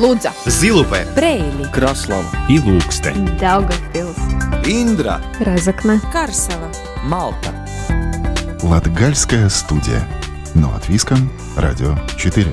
Лудза, Зилупе, Бреили, Краслава и Лукстен, Даугавпилс, Индра, Разокна, Карсела, Малта. Латгальская студия. Но от Виском, Радио 4.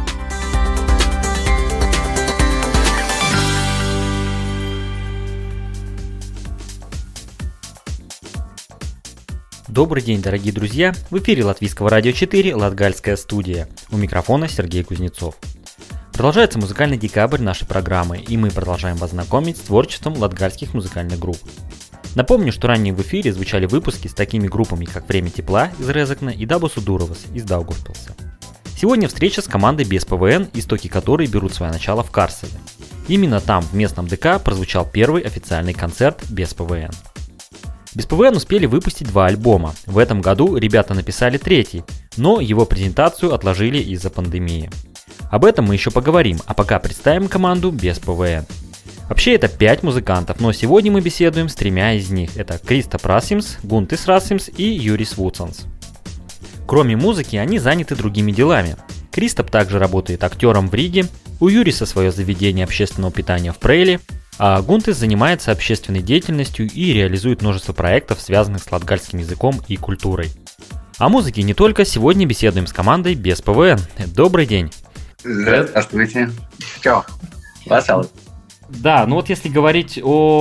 Добрый день, дорогие друзья! В эфире Латвийского радио 4 «Латгальская студия». У микрофона Сергей Кузнецов. Продолжается музыкальный декабрь нашей программы, и мы продолжаем вас знакомить с творчеством латгальских музыкальных групп. Напомню, что ранее в эфире звучали выпуски с такими группами, как «Время тепла» из Резекна и «Дабас Удуровас» из Даугавпилса. Сегодня встреча с командой без ПВН, истоки которой берут свое начало в Карселе. Именно там, в местном ДК, прозвучал первый официальный концерт без ПВН. Без ПВН успели выпустить 2 альбома. В этом году ребята написали 3-й, но его презентацию отложили из-за пандемии. Об этом мы еще поговорим, а пока представим команду без ПВН. Вообще это 5 музыкантов, но сегодня мы беседуем с 3 из них. Это Кристоп Расимс, Гунтис Расимс и Юрис Вудсонс. Кроме музыки, они заняты другими делами. Кристоп также работает актером в Риге, у Юриса свое заведение общественного питания в Прейле, а Гунтис занимается общественной деятельностью и реализует множество проектов, связанных с латгальским языком и культурой. О музыке не только, сегодня беседуем с командой без ПВН. Добрый день! Здравствуйте! Чао! Васал! Да, ну вот если говорить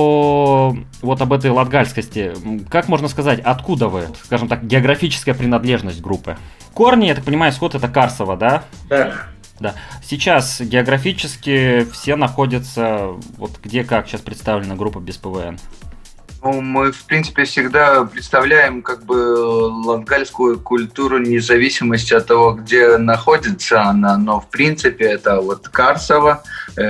об этой латгальскости, как можно сказать, откуда вы, скажем так, географическая принадлежность группы? Корни, я так понимаю, исход это Карсово, да? Да. Сейчас географически все находятся, вот где как сейчас представлена группа без ПВН? Ну, мы, в принципе, всегда представляем как бы латгальскую культуру независимости от того, где находится она, но, в принципе, это вот Карсово,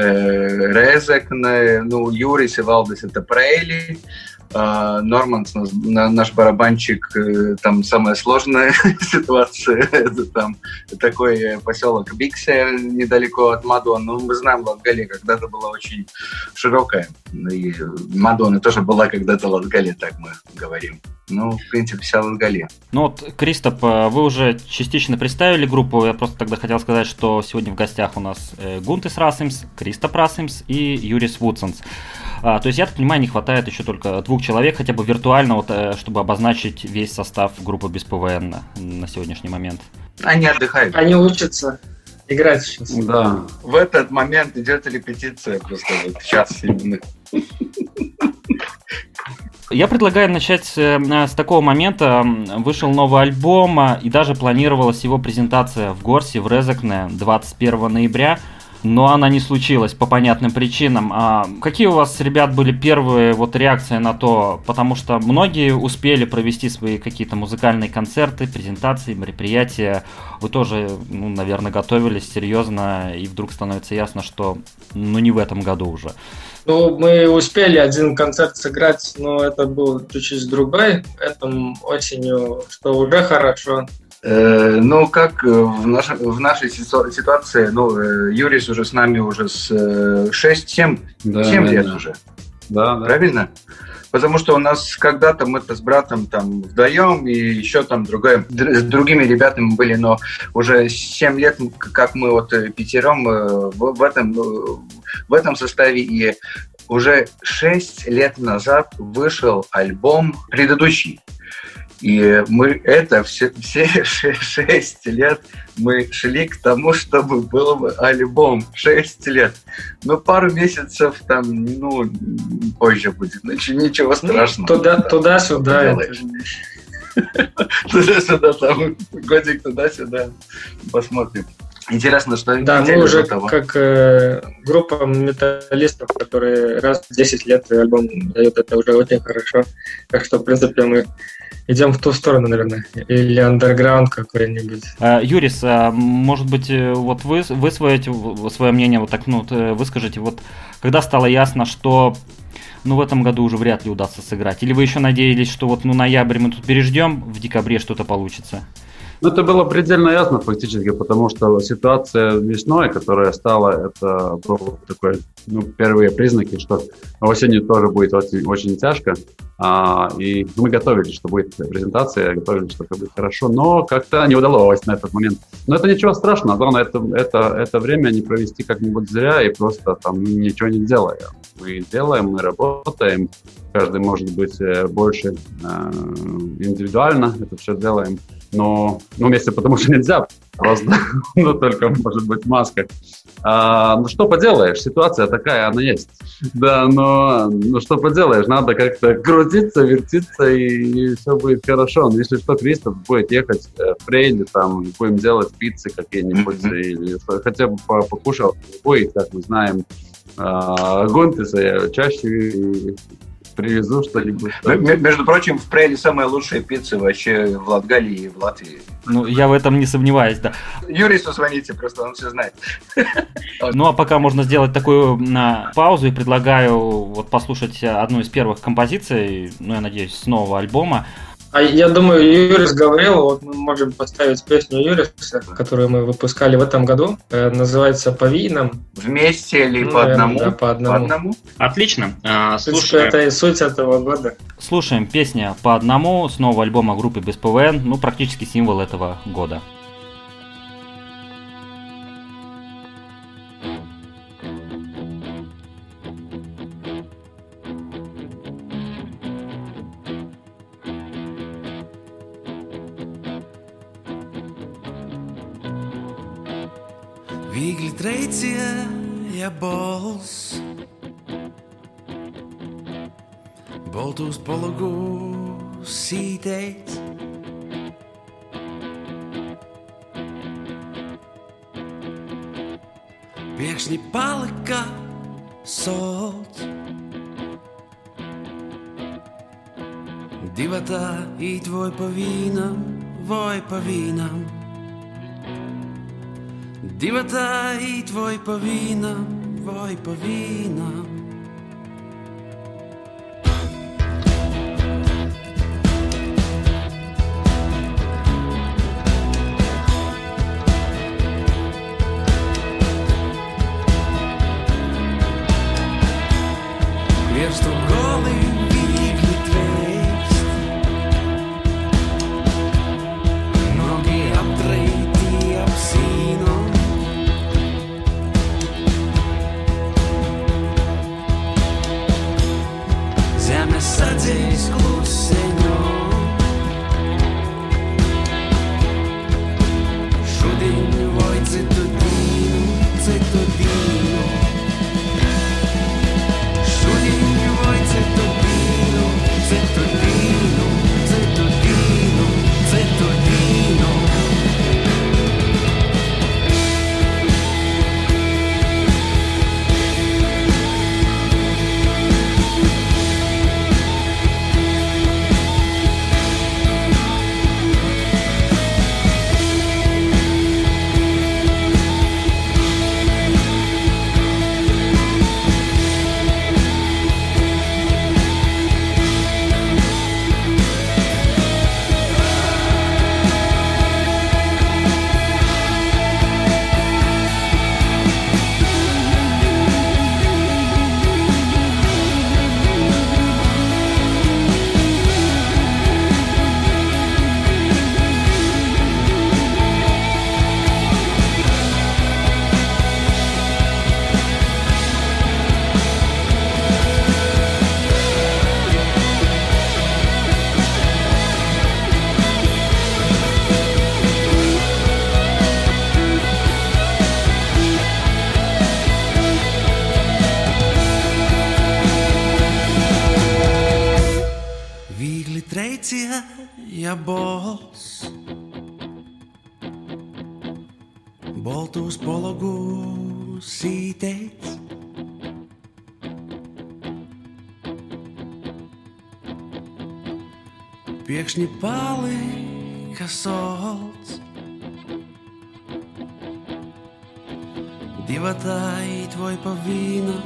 Резекне, Юрис и Валдис – это Прейли, Норманс, наш барабанщик, там самая сложная ситуация, это там такой поселок Биксе недалеко от Мадоны. Ну, мы знаем, Латгалия когда-то была очень широкая, и Мадона тоже была когда-то Латгалия, так мы говорим. Ну, в принципе, вся Латгалия. Ну вот, Кристоп, вы уже частично представили группу, я просто тогда хотел сказать, что сегодня в гостях у нас Гунтис Расимс, Кристоп Расимс и Юрис Вудсонс. То есть, я так понимаю, не хватает еще только 2 человек, хотя бы виртуально, вот, чтобы обозначить весь состав группы без ПВН на сегодняшний момент. Они отдыхают. Они учатся играть сейчас. Да. В этот момент идет репетиция просто вот сейчас именно. Я предлагаю начать с такого момента. Вышел новый альбом, и даже планировалась его презентация в Горсе, в Резекне 21 ноября. Но она не случилась по понятным причинам. Какие у вас, ребят, были первые реакции на то? Потому что многие успели провести свои какие-то музыкальные концерты, презентации, мероприятия. Вы тоже, наверное, готовились серьезно, и вдруг становится ясно, что не в этом году уже. Мы успели один концерт сыграть, но это был чуть-чуть другой. Этим осенью, что уже хорошо. Как в нашей ситуации, Юрис уже с нами уже с 6-7 лет уже. Да. Правильно? Потому что у нас когда-то мы-то с братом там вдвоем и еще там с другими ребятами были, но уже 7 лет, как мы вот пятером в этом составе, и уже 6 лет назад вышел альбом предыдущий. И мы все 6 лет мы шли к тому, чтобы был альбом. 6 лет. Пару месяцев там, позже будет. Ничего страшного. Туда-сюда. Туда-сюда, там годик туда-сюда. Посмотрим. Интересно, что... Да, мы уже как группа металлистов, которые раз в 10 лет альбом дают, это уже очень хорошо. Так что, в принципе, мы идем в ту сторону, наверное. Или андерграунд какой-нибудь. Юрис, может быть, вот вы свое мнение выскажите. Вот когда стало ясно, что в этом году уже вряд ли удастся сыграть? Или вы еще надеялись, что ноябрь мы тут переждем, в декабре что-то получится? Ну, это было предельно ясно фактически, потому что ситуация весной, которая стала, это был такой, первые признаки, что осенью тоже будет очень, очень тяжко. И мы готовились, что будет презентация, готовились, что будет хорошо, но как-то не удалось на этот момент. Но это ничего страшного, главное это время не провести как-нибудь зря и просто там ничего не делая. Мы делаем, мы работаем, каждый может быть больше индивидуально это все делаем. Но вместе потому что нельзя просто, только может быть маска. Ну что поделаешь, ситуация такая, она есть. Да, но что поделаешь, надо как-то крутиться, вертиться, и все будет хорошо. Но если что, Кристоф будет ехать в Фрейде, там, будем делать пиццы какие-нибудь, или хотя бы покушал, будет, как мы знаем, Гунтеса я чаще привезу что-нибудь. Между прочим, в Преле самая лучшая пицца вообще в Латгалии и в Латвии. Ну, я в этом не сомневаюсь, да. Юрису звоните, просто он все знает. Ну, а пока можно сделать такую паузу, и предлагаю вот послушать одну из первых композиций, я надеюсь, с нового альбома. А я думаю, Юрис говорил, вот мы можем поставить песню Юриса, которую мы выпускали в этом году. Называется «По винам». Вместе или по одному? Да, по одному. Отлично. Слушай, это и суть этого года. Слушаем песня «По одному» с нового альбома группы Без ПВН, практически символ этого года. Viegli treicie, ja bols Boltus pologu sīteic Pēkšņi palika solts Divatā īt voi pa vīnam Divatā īt voi pa vīnam Vierstu goli viegli tveikst Nogi aptreiti apsīnom Zemes sadzīs kluseņom Šodien voi citu dīnu Šodien voi citu dīnu ja bols Boltus pologu sīteic Pēkšņi palika solts Divatā īt voi pa vīnam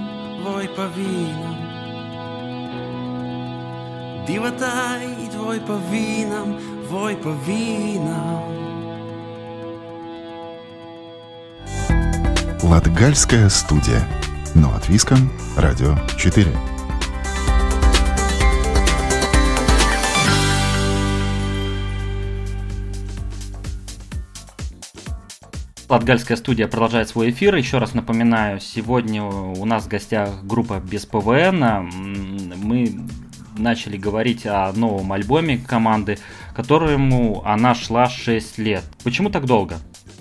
Divatā īt voi pa vīnam Латгальская студия. Но от Виском, Радио 4. Латгальская студия продолжает свой эфир. Еще раз напоминаю, сегодня у нас в гостях группа Без ПВН. Мы начали говорить о новом альбоме команды, которому она шла 6 лет. Почему так долго?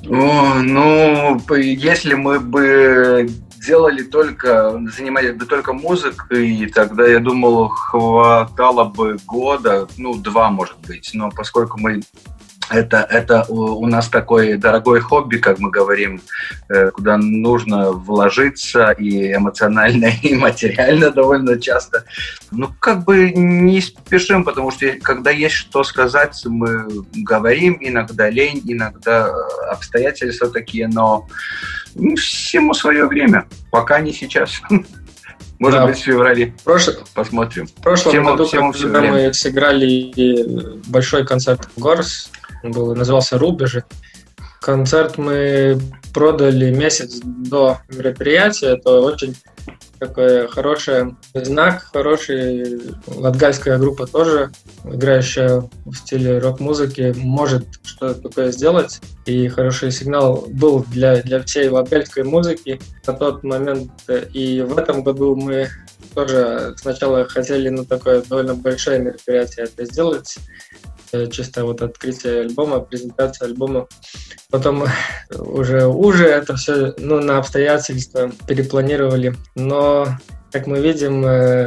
Если мы бы занимались бы только музыкой, тогда, я думал, хватало бы года, 2, может быть. Но поскольку это у нас такое дорогое хобби, как мы говорим, куда нужно вложиться и эмоционально, и материально довольно часто. Не спешим, потому что когда есть что сказать, мы говорим, иногда лень, иногда обстоятельства такие, но всему свое время, пока не сейчас. Может быть, в феврале. Посмотрим. В прошлом году, когда мы сыграли большой концерт в Горс, назывался «Рубежи». Концерт мы продали месяц до мероприятия. Это очень такой хороший знак, хороший. Латгальская группа тоже, играющая в стиле рок-музыки, может что-то такое сделать. И хороший сигнал был для всей латгальской музыки на тот момент. И в этом году мы тоже сначала хотели такое довольно большое мероприятие это сделать. Чисто открытие альбома, презентация альбома. Потом уже это все на обстоятельства перепланировали. Но, как мы видим,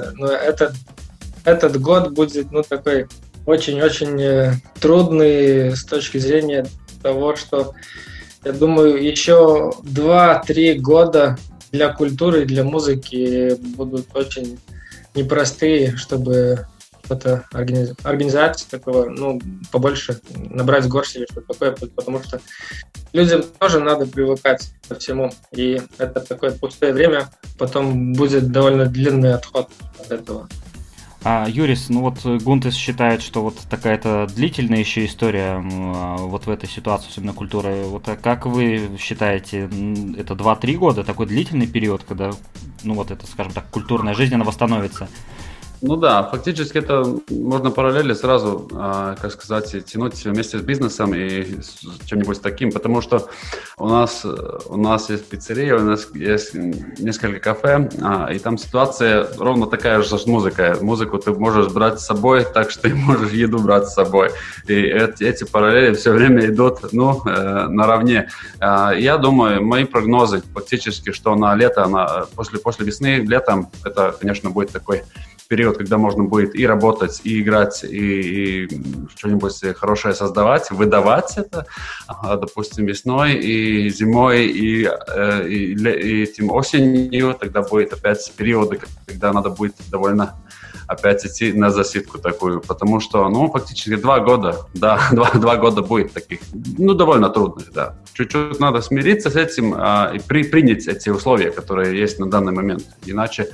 этот год будет такой очень-очень трудный с точки зрения того, что, я думаю, еще 2-3 года для культуры и для музыки будут очень непростые, чтобы организации такого, побольше набрать горсть или что-то такое, потому что людям тоже надо привыкать ко всему, и это такое пустое время, потом будет довольно длинный отход от этого. Юрис, Гунтес считает, что такая-то длительная еще история в этой ситуации, особенно культуры. Как вы считаете, это 2-3 года, такой длительный период, когда, это, скажем так, культурная жизнь, она восстановится? Фактически это можно параллели сразу, тянуть вместе с бизнесом и с чем-нибудь таким, потому что у нас есть пиццерия, у нас есть несколько кафе, и там ситуация ровно такая же с музыкой. Музыку ты можешь брать с собой, так что ты можешь еду брать с собой. И эти параллели все время идут наравне. Я думаю, мои прогнозы фактически, что на лето, после весны, летом, это, конечно, будет такой период, когда можно будет и работать, и играть, и что-нибудь хорошее создавать, выдавать это, допустим, весной, и зимой, и этим осенью, тогда будет опять периоды, когда надо будет довольно опять идти на засидку такую, потому что, фактически 2 года, 2 года будет таких, довольно трудных, да. Чуть-чуть надо смириться с этим и принять эти условия, которые есть на данный момент. Иначе,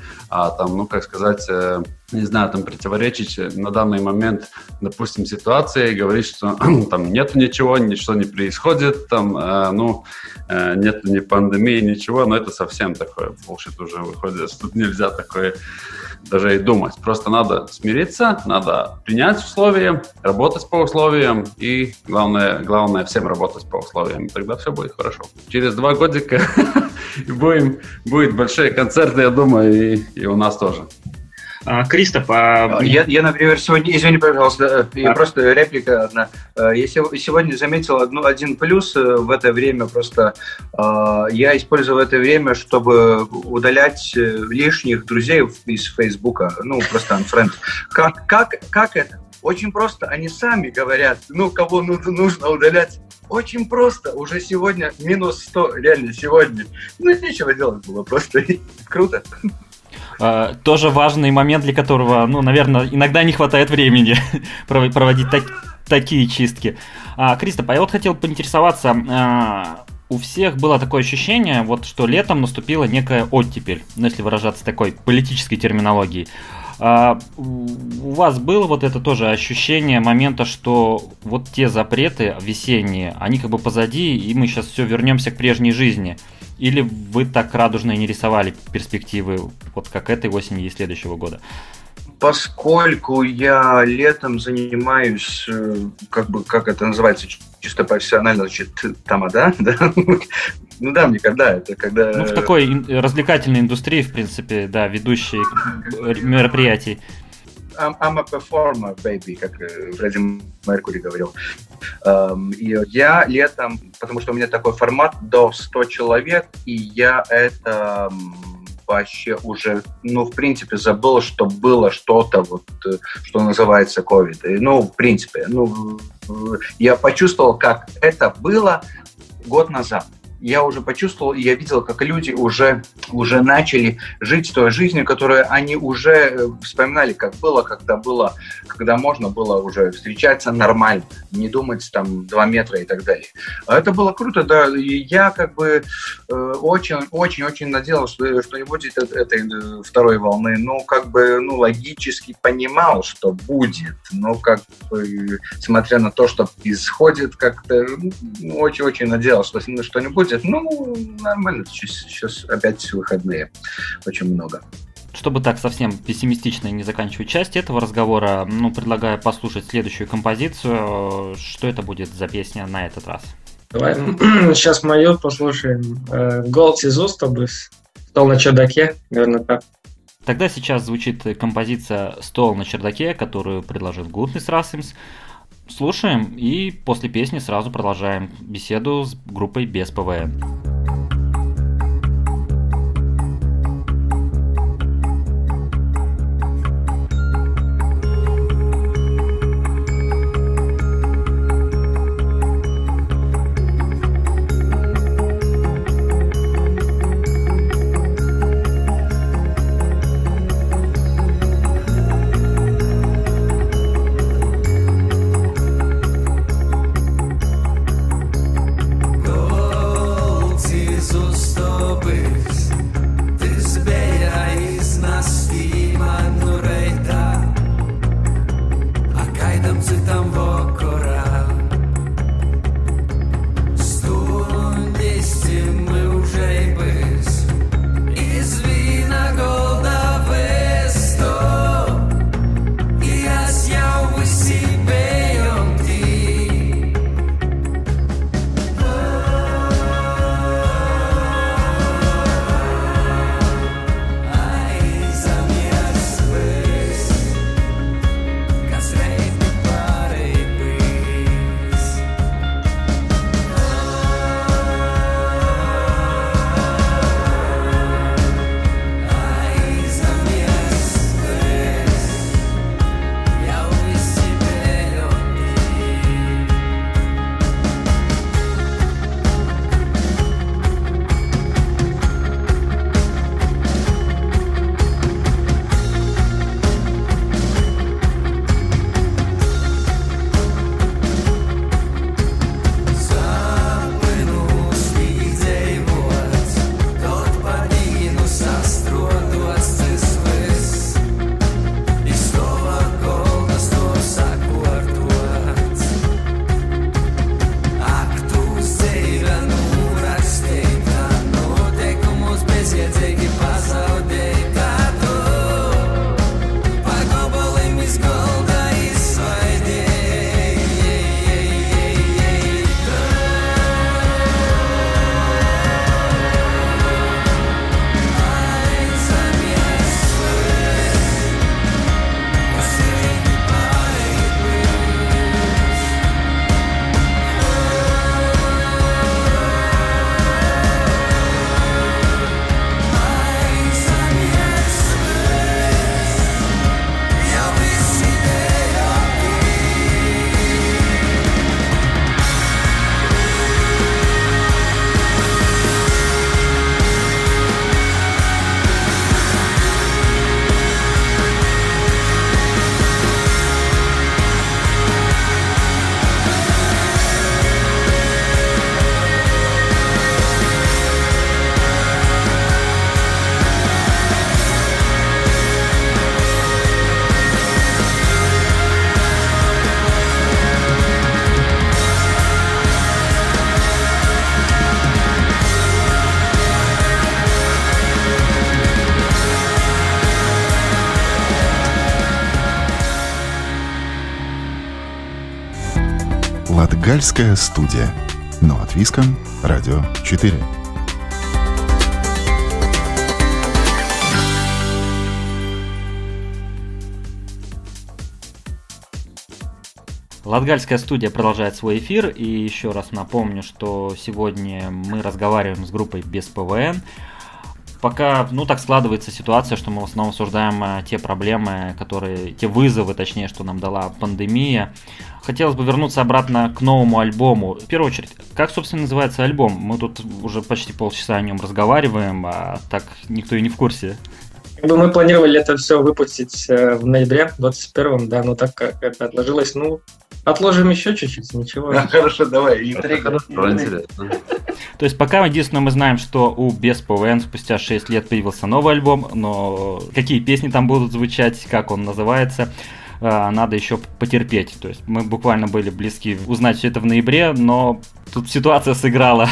противоречить на данный момент, допустим, ситуации и говорить, что там нет ничего не происходит, нет ни пандемии, ничего, но это совсем такое bullshit уже выходит. Тут нельзя такое даже и думать. Просто надо смириться, надо принять условия, работать по условиям и, главное всем работать по условиям. Тогда все будет хорошо. Через 2 годика будет большие концерты, я думаю, и у нас тоже. Кристоф, я, например, сегодня, извини, пожалуйста, просто реплика одна. Я сегодня заметил один плюс в это время, просто я использовал это время, чтобы удалять лишних друзей из Фейсбука, просто unfriend. Как это? Очень просто, они сами говорят, кого нужно удалять. Очень просто, уже сегодня минус 100, реально сегодня. Нечего делать было, просто круто. Тоже важный момент, для которого, наверное, иногда не хватает времени проводить такие чистки. Кристоф, я хотел поинтересоваться, у всех было такое ощущение, что летом наступила некая оттепель, если выражаться такой политической терминологией. У вас было это тоже ощущение момента, что те запреты весенние, они позади, и мы сейчас все вернемся к прежней жизни? Или вы так радужно и не рисовали перспективы, вот как этой осени и следующего года? Поскольку я летом занимаюсь, как это называется, чисто профессионально, значит, тамада, да? Ну да, мне это когда... Ну, в такой развлекательной индустрии, в принципе, да, ведущий мероприятий. I'm a performer, baby, как Фредди Меркьюри говорил. И я летом, потому что у меня такой формат до 100 человек, и я это... вообще уже, в принципе, забыл, что было что-то, вот, что называется COVID. В принципе, я почувствовал, как это было год назад. Я уже почувствовал, и я видел, как люди уже начали жить той жизнью, которую они уже вспоминали, как было, когда можно было уже встречаться нормально, не думать там 2 метра и так далее. А это было круто, да, и я очень-очень надеялся, что не будет этой второй волны, логически понимал, что будет, но смотря на то, что происходит, как-то очень-очень надеялся, что не будет. Нормально, сейчас опять выходные, очень много. Чтобы так совсем пессимистично не заканчивать часть этого разговора, предлагаю послушать следующую композицию. Что это будет за песня на этот раз? Давай сейчас мою послушаем. Gold из Устабыс. «Стол на чердаке», наверное, так. Тогда сейчас звучит композиция «Стол на чердаке», которую предложил Гутнис Расимс. Слушаем и после песни сразу продолжаем беседу с группой без ПВН. Gold Латгальская студия. Но от Виском, Радио 4. Латгальская студия продолжает свой эфир, и еще раз напомню, что сегодня мы разговариваем с группой без ПВН. Пока, так складывается ситуация, что мы в основном обсуждаем те проблемы, те вызовы, точнее, что нам дала пандемия. Хотелось бы вернуться обратно к новому альбому. В первую очередь, как, собственно, называется альбом? Мы тут уже почти полчаса о нем разговариваем, а так никто и не в курсе. Мы планировали это все выпустить в ноябре 21-м, да, но так как это отложилось, отложим еще чуть-чуть, ничего. Хорошо, давай. Интрига. Интересно. То есть пока единственное мы знаем, что у Без ПВН спустя 6 лет появился новый альбом, но какие песни там будут звучать, как он называется, надо еще потерпеть. То есть мы буквально были близки узнать все это в ноябре, но тут ситуация сыграла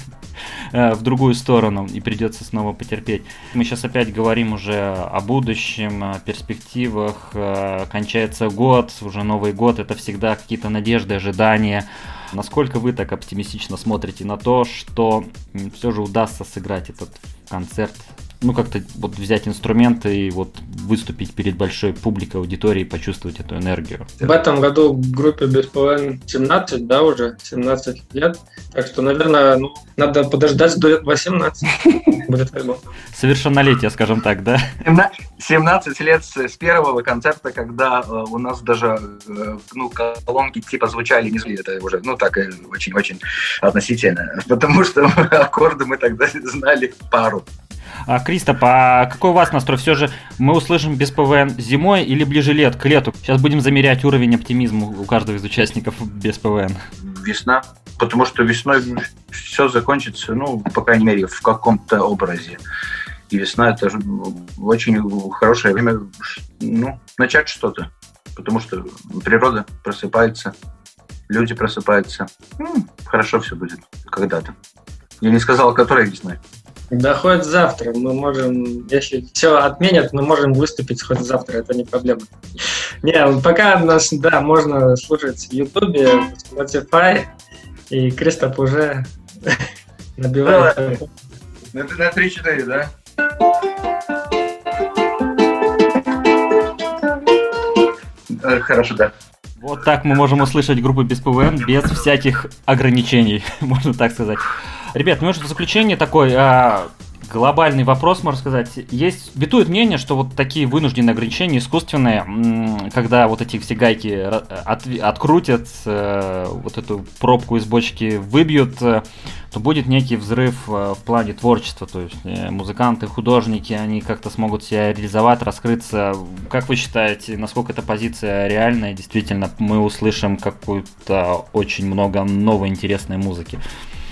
в другую сторону, и придется снова потерпеть. Мы сейчас опять говорим уже о будущем, о перспективах, кончается год, уже Новый год, это всегда какие-то надежды, ожидания. Насколько вы так оптимистично смотрите на то, что все же удастся сыграть этот концерт? Как-то взять инструменты и выступить перед большой публикой, аудиторией, почувствовать эту энергию. В этом году группе без ПВН 17, да, уже 17 лет. Так что, наверное, надо подождать до 18. Будет альбом. Совершеннолетие, скажем так, да? 17 лет с первого концерта, когда у нас даже колонки типа звучали, не звучали, это уже, так очень-очень относительно. Потому что аккорды мы тогда знали пару. Кристоп, а какой у вас настрой? Все же мы услышим без ПВН зимой или ближе к лету? Сейчас будем замерять уровень оптимизма у каждого из участников без ПВН. Весна, потому что весной все закончится, по крайней мере, в каком-то образе. И весна – это же очень хорошее время, начать что-то, потому что природа просыпается, люди просыпаются. Хорошо все будет когда-то. Я не сказал, которой весной. Да хоть завтра мы можем, если все отменят, мы можем выступить хоть завтра, это не проблема. Пока нас, можно слушать в Ютубе, в Spotify, и Кристоп уже набивает. На 3-4, да? Хорошо, да. Вот так мы можем услышать группу без ПВН, без всяких ограничений, можно так сказать. Ребят, может, в заключение такой глобальный вопрос, можно сказать. Бытует мнение, что такие вынужденные ограничения искусственные, когда эти все гайки открутят, эту пробку из бочки выбьют, то будет некий взрыв в плане творчества. То есть музыканты, художники, они как-то смогут себя реализовать, раскрыться. Как вы считаете, насколько эта позиция реальная? Действительно, мы услышим какую-то очень много новой интересной музыки.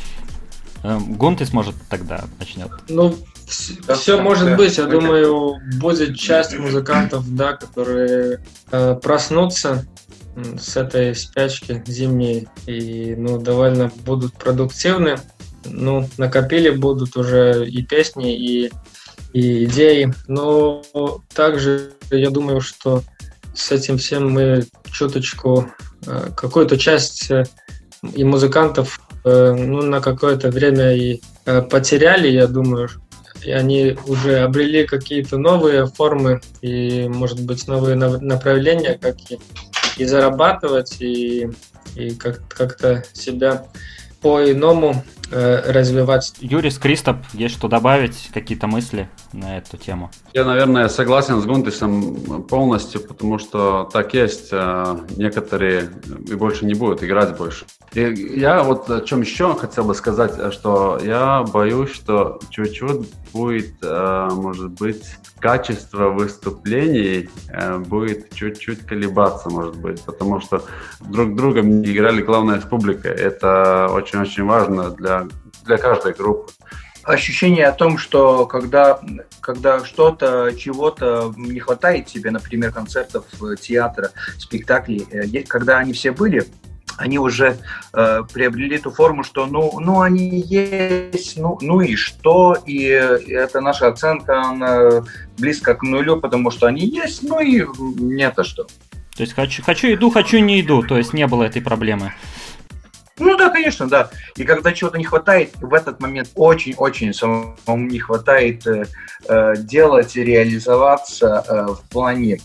Гунтис, может, тогда начнет? Все может быть. Я думаю, будет часть музыкантов, которые проснутся с этой спячки зимней и, довольно будут продуктивны. Накопили будут уже и песни, и идеи. Но также я думаю, что с этим всем мы чуточку, какую-то часть и музыкантов на какое-то время и потеряли, я думаю, и они уже обрели какие-то новые формы и, может быть, новые направления, как и зарабатывать, и как-то себя по-иному развивать. Юрис, Кристоп, есть что добавить, какие-то мысли на эту тему? Я, наверное, согласен с Гунтисом полностью, потому что так есть, некоторые и больше не будут играть больше. И я о чем еще хотел бы сказать, что я боюсь, что чуть-чуть будет, может быть, качество выступлений будет чуть-чуть колебаться, может быть, потому что друг другом не играли, главное, с публикой. Это очень-очень важно для каждой группы. Ощущение о том, что когда что-то, чего-то не хватает тебе, например, концертов, театра, спектаклей, когда они все были, они уже приобрели ту форму, что они есть, и что, и это наша оценка, она близко к нулю, потому что они есть, и нет, а что. То есть хочу иду, хочу не иду, то есть не было этой проблемы. Ну да, конечно, да. И когда чего-то не хватает, в этот момент очень-очень самому не хватает делать и реализоваться в плане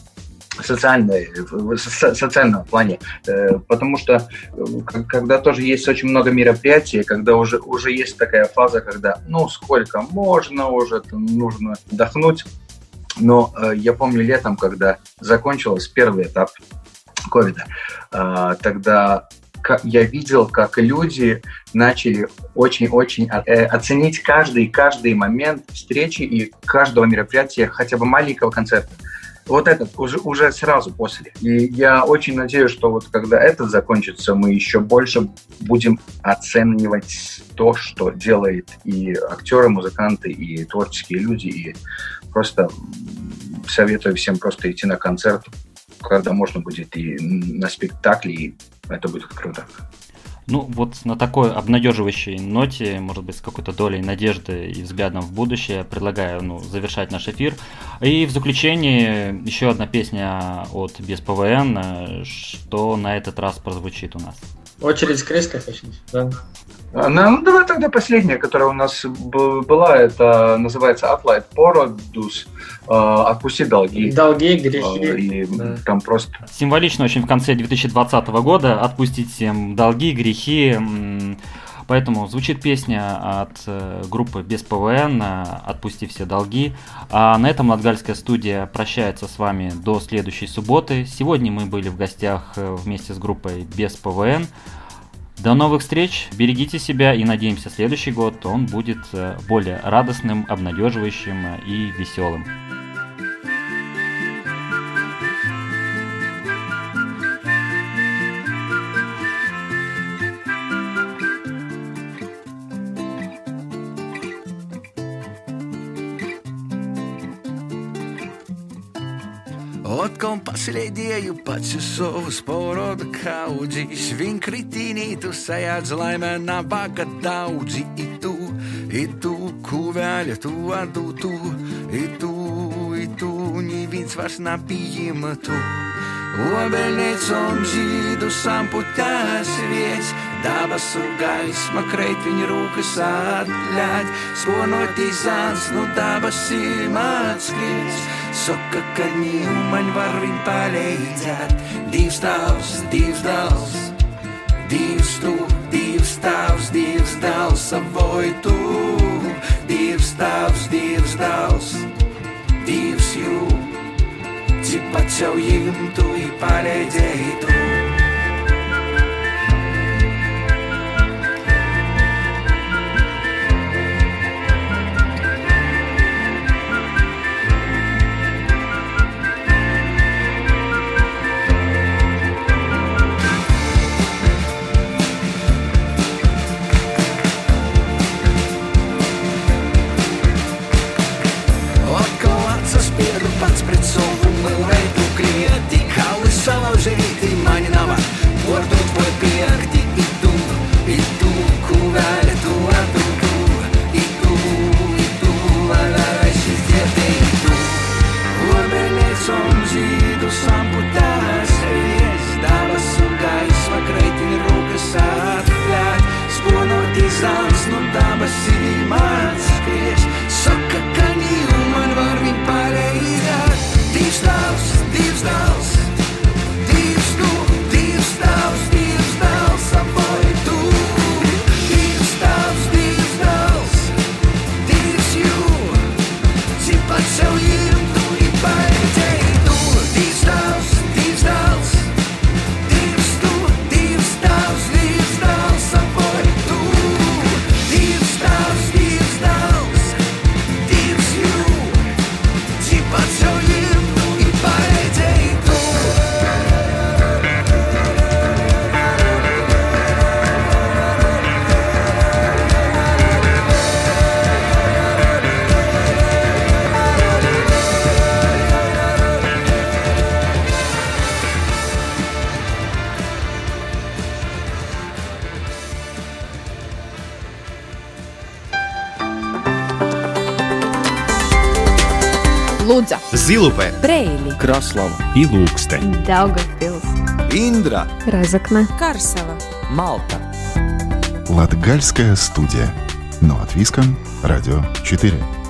социальном плане. Потому что когда тоже есть очень много мероприятий, когда уже есть такая фаза, когда сколько можно, уже нужно отдохнуть. Но я помню летом, когда закончился первый этап ковида, тогда я видел, как люди начали очень-очень оценить каждый момент встречи и каждого мероприятия, хотя бы маленького концерта. Вот этот уже сразу после. И я очень надеюсь, что вот когда это закончится, мы еще больше будем оценивать то, что делают и актеры, музыканты, и творческие люди. И просто советую всем просто идти на концерт, когда можно будет и на спектакле, и это будет круто. Ну, вот на такой обнадеживающей ноте, может быть, с какой-то долей надежды и взглядом в будущее, предлагаю завершать наш эфир. И в заключение еще одна песня от Без ПВН, что на этот раз прозвучит у нас. Очередь с Криской, да? Давай тогда последняя, которая у нас была, это называется «Atlaid Parodus», «Отпусти долги». Долги, грехи. Там просто... Символично очень в конце 2020 года отпустить всем долги, грехи. Поэтому звучит песня от группы Без ПВН «Отпусти все долги». А на этом Латгальская студия прощается с вами до следующей субботы. Сегодня мы были в гостях вместе с группой Без ПВН. До новых встреч, берегите себя и надеемся, следующий год он будет более радостным, обнадеживающим и веселым. Отком последēju pats uz savas poroda kaudzīs, viņ kritīnītu sajādz laimē nabaga daudzi, i tu, kuvēļa tu vārdu tu, i tu, nīvīns vairs nabijima tu. Obeļniecom žīdu samputās viec, dabasu gaisma kreit viņa rūkas atļaļ, sponotīs zāns, dabasim atskries. Saka, ka ņūmaņ var viņ palīdzēt. Divs tavs, divs dals, divs tu, divs tavs, divs dals, savoj tu. Divs tavs, divs dals, divs jū. Cik pats jau jimtu i palīdzēji tu. Ludza, Zilupē, Preili, Kraslava, Ilūkste, Daugavpils, Indra, Razakne, Karsava, Malta. Латгальская студия. Но от Виском, Радио 4.